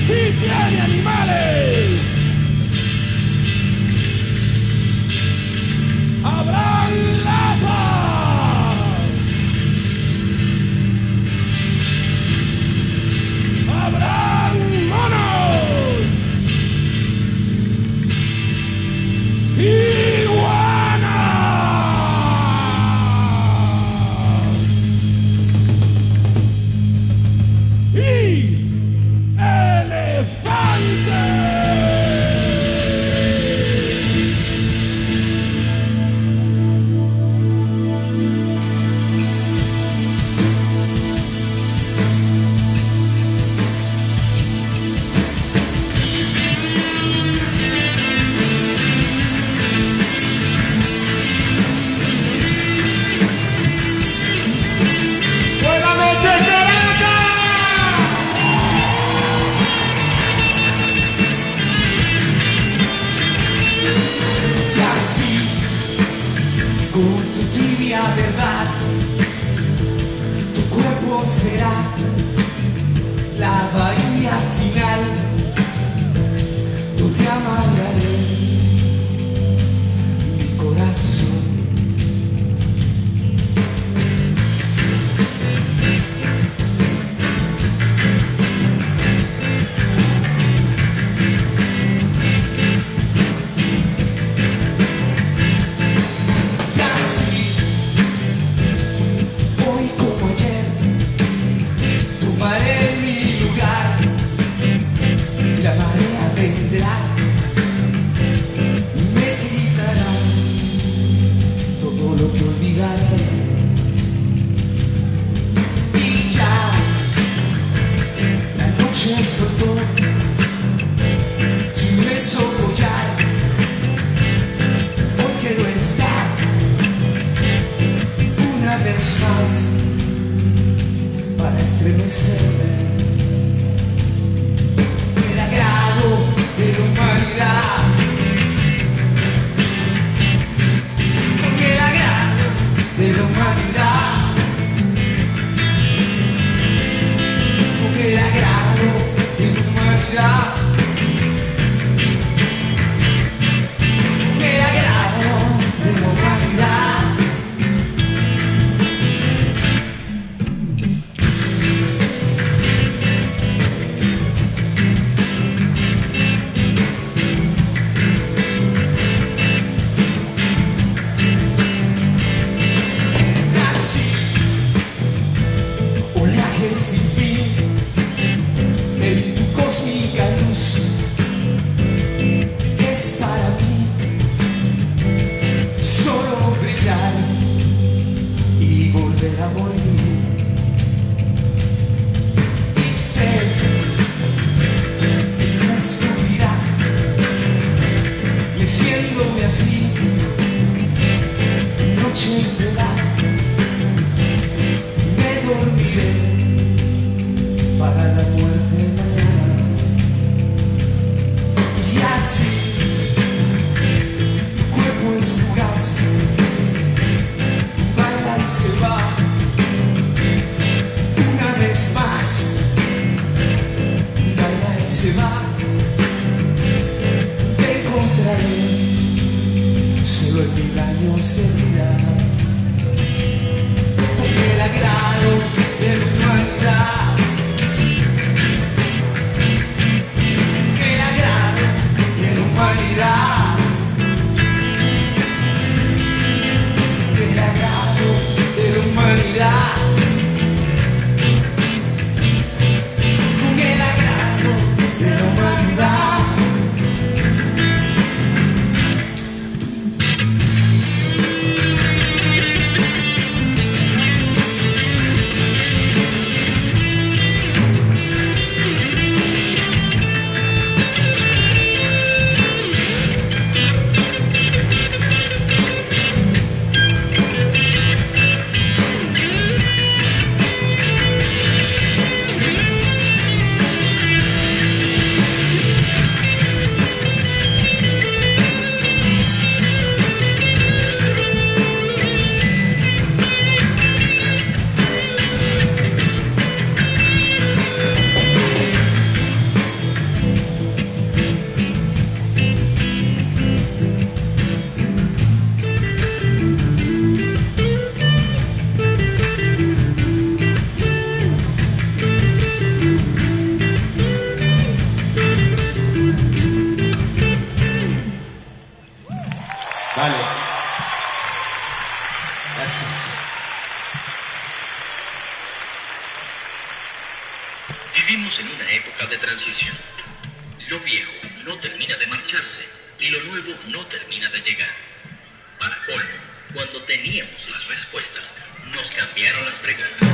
sí tiene animales. Habrán lapas. Habrán monos. Iguanas. Y elefantes. Con tu tibia verdad, tu cuerpo será la bahía final, donde amarraré mi corazón. La marea vendrá y me gritará todo lo que olvidaré. Y ya la noche soltó su inmenso collar, porque no está una vez más para estremecerme. De la humanidad, con el agrado de la humanidad, con el agrado de la humanidad, con el agrado de la humanidad. Vivimos en una época de transición. Lo viejo no termina de marcharse y lo nuevo no termina de llegar. Para colmo, cuando teníamos las respuestas, nos cambiaron las preguntas.